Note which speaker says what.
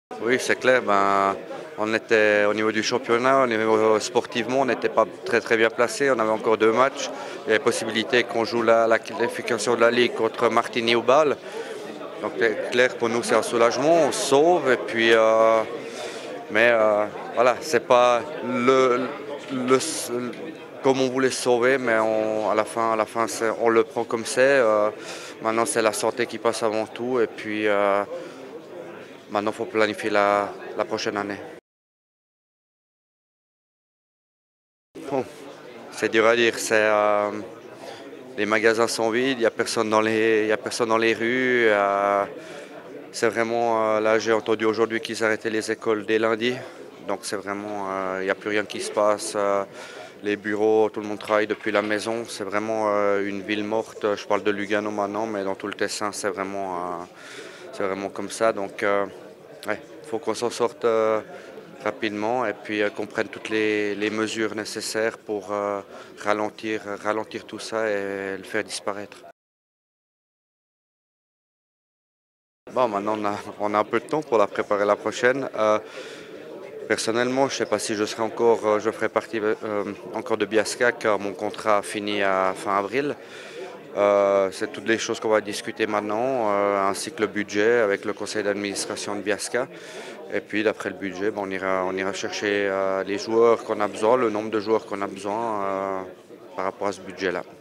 Speaker 1: Oui, c'est clair. On était au niveau du championnat, au niveau sportivement, on n'était pas très bien placé. On avait encore 2 matchs. Il y avait possibilité qu'on joue la qualification de la Ligue contre Martigny ou Bâle. Donc c'est clair, pour nous c'est un soulagement, on se sauve et puis voilà, c'est pas comme on voulait se sauver, mais à la fin on le prend comme c'est. Maintenant c'est la santé qui passe avant tout et puis maintenant il faut planifier la prochaine année. Bon, c'est dur à dire, les magasins sont vides, il n'y a personne y a personne dans les rues. C'est vraiment, là j'ai entendu aujourd'hui qu'ils arrêtaient les écoles dès lundi. Donc c'est vraiment, il n'y a plus rien qui se passe. Les bureaux, tout le monde travaille depuis la maison. C'est vraiment une ville morte. Je parle de Lugano maintenant, mais dans tout le Tessin, c'est vraiment comme ça. Donc ouais, faut qu'on s'en sorte rapidement et puis qu'on prenne toutes les mesures nécessaires pour ralentir tout ça et le faire disparaître. Bon, maintenant on a un peu de temps pour la préparer la prochaine. Personnellement, je ne sais pas si je ferai partie encore de Biasca car mon contrat finit à fin avril. C'est toutes les choses qu'on va discuter maintenant, ainsi que le budget avec le conseil d'administration de Biasca. Et puis d'après le budget, on ira chercher les joueurs qu'on a besoin, le nombre de joueurs qu'on a besoin par rapport à ce budget-là.